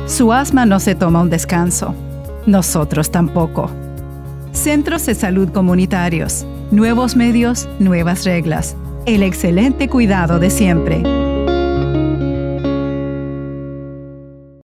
Su asma no se toma un descanso. Nosotros tampoco. Centros de salud comunitarios. Nuevos medios, nuevas reglas. El excelente cuidado de siempre.